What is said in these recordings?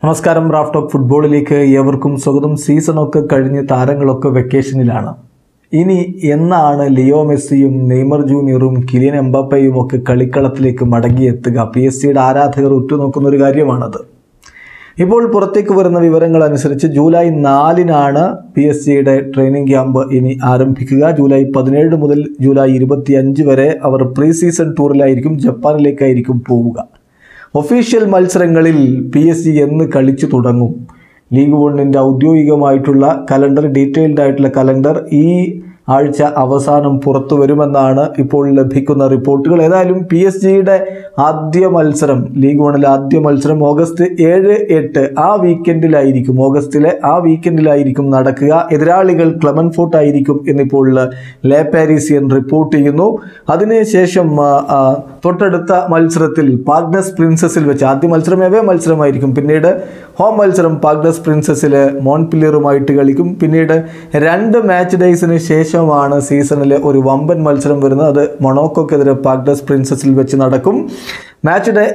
നമസ്കാരം. Raf talk ഫുട്ബോളിലേക്ക് ഏവർക്കും സ്വാഗതം. സീസണൊക്കെ കഴിഞ്ഞ് താരങ്ങളൊക്കെ വെക്കേഷനിലാണ്. ഇനി എന്നാണ് ലിയോ മെസ്സിയും നെയ്മർ ജൂനിയറും കിലിയൻ എംബാപ്പയും ഒക്കെ കളിക്കളത്തിലേക്ക് മടങ്ങിയെത്തുക? PSG ആരാധകർ ഉറ്റുനോക്കുന്ന ഒരു കാര്യമാണത്. ഇപ്പോൾ പുറത്തേക്ക് വരുന്ന വിവരങ്ങൾ അനുസരിച്ച് ജൂലൈ 4 PSG ട്രെയിനിങ് ക്യാമ്പ് ഇനി ആരംഭിക്കുക. ജൂലൈ 17 മുതൽ ജൂലൈ 25 വരെ അവർ പ്രീ സീസൺ ടൂറിലായിരിക്കും, ജപ്പാനിലേക്കായിരിക്കും പോവുക. ഒഫീഷ്യൽ മത്സരങ്ങളിൽ PSG എന്ന് കളിച്ചു തുടങ്ങും? ലീഗ് 1 ഔദ്യോഗികമായിട്ടുള്ള കലണ്ടർ, ഡീറ്റെയിൽഡ് ആയിട്ടുള്ള കലണ്ടർ ഈ ആഴ്ച അവസാനം പുറത്തു വരുമെന്നാണ് ഇപ്പോൾ ലഭിക്കുന്ന റിപ്പോർട്ടുകൾ. ഏതായാലും PSG ആദ്യ മത്സരം, ലീഗ് 1 ആദ്യ മത്സരം ഓഗസ്റ്റ് 7, 8 ആ വീക്കെൻഡിലായിരിക്കും, ഓഗസ്റ്റിലെ ആ വീക്കെൻഡിലായിരിക്കും നടക്കുക. എതിരാളികൾ ക്ലെമൻഫോർട്ട് ആയിരിക്കും എന്നിപ്പോൾ ലെ പാരീസിയൻ റിപ്പോർട്ട് ചെയ്യുന്നു. അതിനുശേഷം തൊട്ടടുത്ത മത്സരത്തിൽ പാർക്ക് ഡെസ് പ്രിൻസസിൽ വെച്ച്, ആദ്യ മത്സരം എവേ മത്സരമായിരിക്കും, പിന്നീട് ഹോം മത്സരം പാർക്ക് ഡെസ് പ്രിൻസസിൽ മോൺപില്ലിയറുമായിട്ട് കളിക്കും. പിന്നീട് 2 മാച്ച് ഡേയ്സിന് ശേഷമാണ് സീസണിലെ ഒരു വമ്പൻ മത്സരം വരുന്നത്. അത് മൊണോക്കോക്കെതിരെ പാർക്ക് ഡെസ് പ്രിൻസസിൽ വെച്ച് നടക്കും. മാച്ച് ഡേ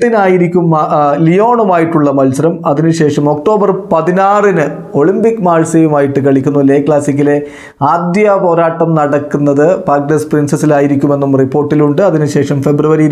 8 ലിയോണുമായിട്ടുള്ള മത്സരം. അതിനുശേഷം ഒക്ടോബർ 16 ഒളിമ്പിക് മാഴ്സയുമായിട്ട് കളിക്കുന്നു. ലേ ക്ലാസിക്കിലെ ആദ്യ പോരാട്ടം നടക്കുന്നത് പാർക്ക് ഡെസ് പ്രിൻസസിലായിരിക്കുമെന്നും റിപ്പോർട്ടിലുണ്ട്. അതിനുശേഷം ഫെബ്രുവരി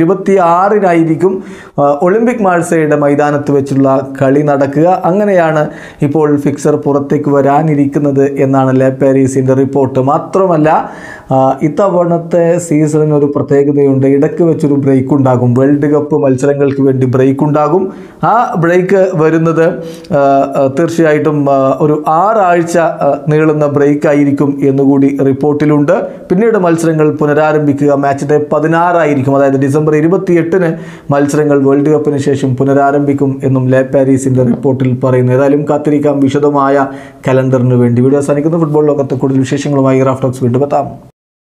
26 ഒളിമ്പിക് മാഴ്സയുടെ മൈതാനത്ത് വെച്ചുള്ള കളി നടക്കുക. അങ്ങനെയാണ് ഇപ്പോൾ ഫിക്സർ പുറത്തേക്ക് വരാനിരിക്കുന്നത് എന്നാണ് ലെ പാരീസിൻ്റെ റിപ്പോർട്ട്. മാത്രമല്ല, ഇത്തവണത്തെ സീസണിന് ഒരു പ്രത്യേകതയുണ്ട്. ഇടയ്ക്ക് വെച്ചൊരു ബ്രേക്ക് ഉണ്ടാകും. വേൾഡ് കപ്പ് മത്സരങ്ങൾക്ക് വേണ്ടി ബ്രേക്ക് ഉണ്ടാകും. ആ ബ്രേക്ക് വരുന്നത് തീർച്ചയായിട്ടും ഒരു 6 ആഴ്ച നീളുന്ന ബ്രേക്ക് ആയിരിക്കും എന്നുകൂടി റിപ്പോർട്ടിലുണ്ട്. പിന്നീട് മത്സരങ്ങൾ പുനരാരംഭിക്കുക മാച്ച് ഡേ 16 അതായത് ഡിസംബർ 28 മത്സരങ്ങൾ വേൾഡ് കപ്പിന് ശേഷം പുനരാരംഭിക്കും എന്നും ലെ പാരീസിൻ്റെ റിപ്പോർട്ടിൽ പറയുന്നു. ഏതായാലും കാത്തിരിക്കാം വിശദമായ കലണ്ടറിന് വേണ്ടി. വീഡിയോ അവസാനിക്കുന്ന ഫുട്ബോൾ ലോകത്തെ കൂടുതൽ വിശേഷങ്ങളുമായി റാഫ് ടോക്സ് വീണ്ടും എത്താം.